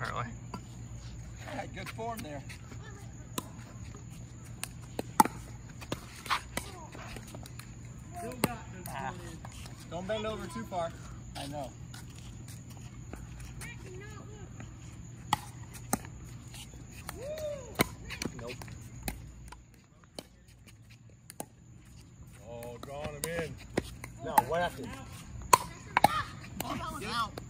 apparently. Yeah, good form there. Ah, don't bend over too far. I know. Nope. Oh, drawing him in. No, what happened? Oh, that was out.